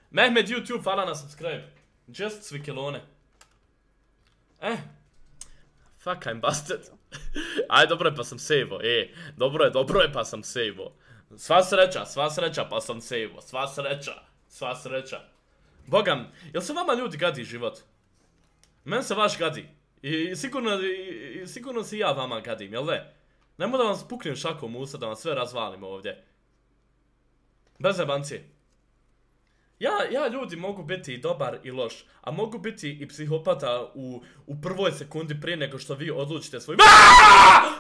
Mehmed YouTube, hvala na subscribe. Just svikelone. Fuck, I'm busted. Aj, dobro je pa sam sejvo, dobro je pa sam sejvo. Sva sreća pa sam sejvo, sva sreća. Bogam, jel se vama ljudi gadi život? Men se vaš gadi. I sigurno si ja vama gadim, jel ne? Nemo da vam spuknem šakom usta, da vam sve razvalim ovdje. Bez zebancije. Ja ljudi mogu biti i dobar i loš, a mogu biti i psihopata u prvoj sekundi prije nego što vi odlučite svoj...